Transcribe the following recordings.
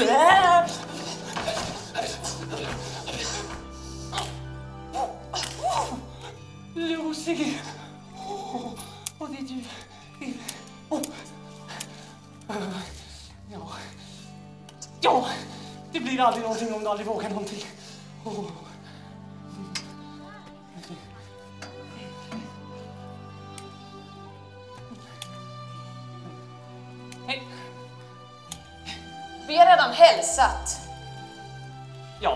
Lucy. Och det är du. Ja, det blir aldrig någonting om du aldrig vågar någonting. Hej. Vi har redan hälsat. Ja.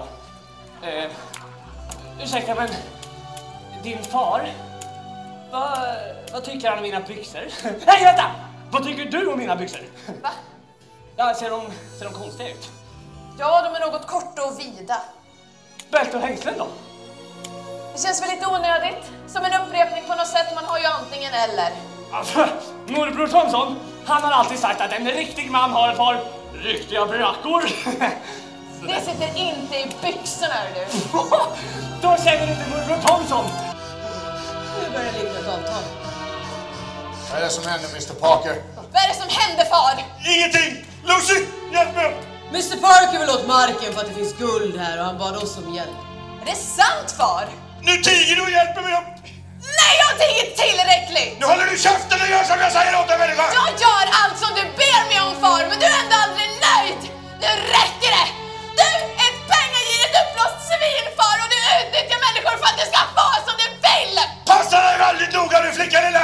Ursäkta, men din far, vad tycker han om mina byxor? Nej, vänta! Vad tycker du om mina byxor? Va? Ja, ser de konstiga ut? Ja, de är något korta och vida. Bälte och hängslen då? Det känns väl lite onödigt. Som en upprepning på något sätt, man har ju antingen eller. Alltså, morbror Thomson, han har alltid sagt att en riktig man har ett par riktiga brackor. Det sitter inte i byxorna, du. Då känner inte morbror Thomson. Nu börjar det likna ett avtal. Vad är det som händer, Mr. Parker? Vad är det som händer, far? Ingenting! Lucy, hjälp mig upp! Mr. Parker vill åt marken för att det finns guld här och han bad oss om hjälp. Är det sant, far? Nu tiger du och hjälper mig upp! Nej, jag har inte tillräckligt! Nu håller du käften och gör som jag säger åt dig, människa! Jag gör allt som du ber mig om, far, men du är ändå aldrig nöjd! Nu räcker det! Du är ett pengagirigt uppblåst svin, far, och du utnyttjar människor för att du ska få som du vill! Passa dig väldigt noga nu, flickan lilla!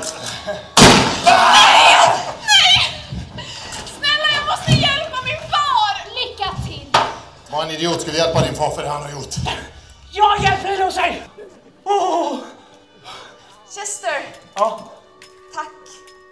Nej! Nej! Snälla, jag måste hjälpa min far! Lycka till! Var en idiot skulle hjälpa din far för det han har gjort. Jag hjälper dig, Lucy! Chester! Ja. Tack!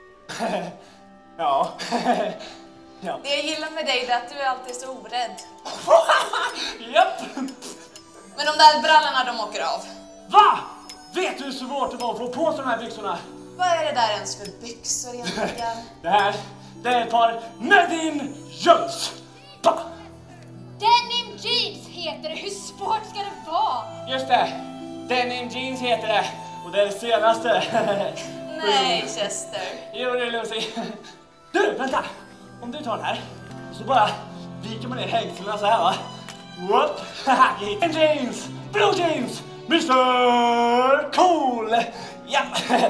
Ja. Ja. Det jag gillar med dig är att du är alltid så orädd. Japp. Men de där brallorna, de åker av. Va? Vet du hur svårt det var att få på sig de här byxorna? Vad är det där ens för byxor egentligen? Det är ett par Nadine Jones. Denim jeans heter det. Hur svårt ska det vara? Just det. Denim jeans heter det. Och det är det senaste. Nej, Chester. Jo, det är Lucy. Du, vänta. Om du tar den här så bara viker man ner hängseln så här, va? Whoop. Green jeans. Blue jeans. Mr. Cool. Ja.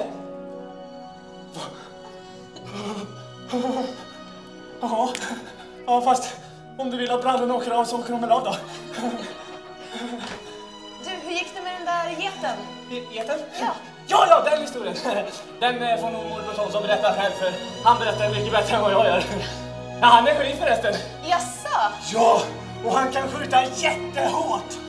Ja, fast om du vill att branden åker av så åker de väl av då. Du, hur gick det med den där geten? Geten? Ja. Ja, den historien. Den får nog morbror Thomson berätta själv, för han berättar mycket bättre än vad jag gör. Ja, han är skit förresten. Jaså? Ja, och han kan skjuta jättehårt.